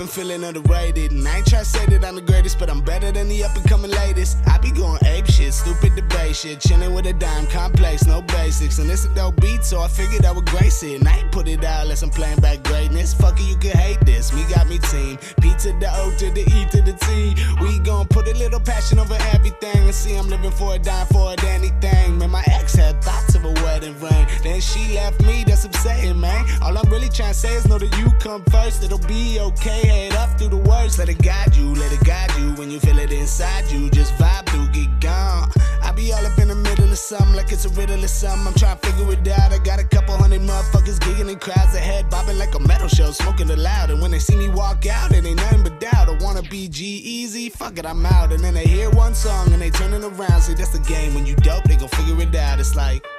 been feeling underrated, and I ain't tryna say that I'm the greatest, but I'm better than the up and coming latest. I be going ape shit, stupid debate shit, chilling with a dime, complex, no basics, and it's a dope beat, so I figured I would grace it. And I ain't put it out unless I'm playing back greatness. Fuck it, you can hate this. Me got me team, P to the O to the E to the T. We gon' put a little passion over everything, and see I'm living for a dime for it anything. Man, my ex had thoughts of a wedding ring, then she left me. That's upsetting, man. All I'm really trying to say is know that you come first. It'll be okay. Head up through the words. Let it guide you. Let it guide you. When you feel it inside you, just vibe through, get gone. I be all up in the middle of something like it's a riddle or something. I'm trying to figure it out. I got a couple hundred motherfuckers gigging in crowds ahead, bobbing like a metal show, smoking it loud. And when they see me walk out, it ain't nothing but doubt. I wanna be G-Eazy, fuck it, I'm out. And then they hear one song and they turning around. Say that's the game. When you dope, they gon' figure it out. It's like